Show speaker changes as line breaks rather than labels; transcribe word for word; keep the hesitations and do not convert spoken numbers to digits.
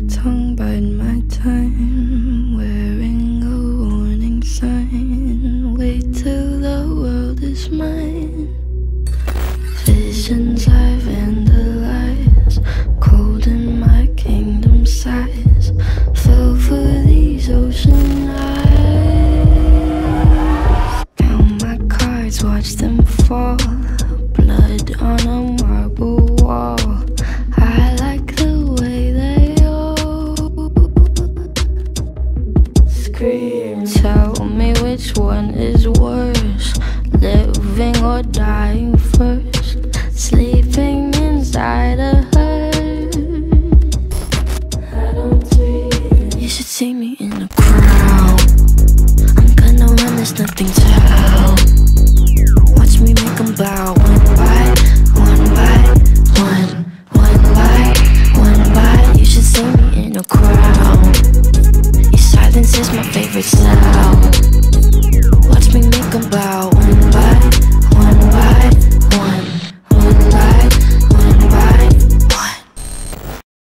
tongue bide my time, wearing a warning sign. Wait till the world is mine. Visions I vandalize, cold in my kingdom size. Fell for these ocean eyes. Count my cards, watch them fall. Blood on a marble wall. I like the way they all scream. Tell me which one is worse, living or dying first. Sleeping inside a hearse. I don't dream. You should see me in a crowd. I'm gonna run, there's nothing to help. Watch me make them bow. One by one by one. One by one by. You should see me in a crowd. Your silence is my favorite sound.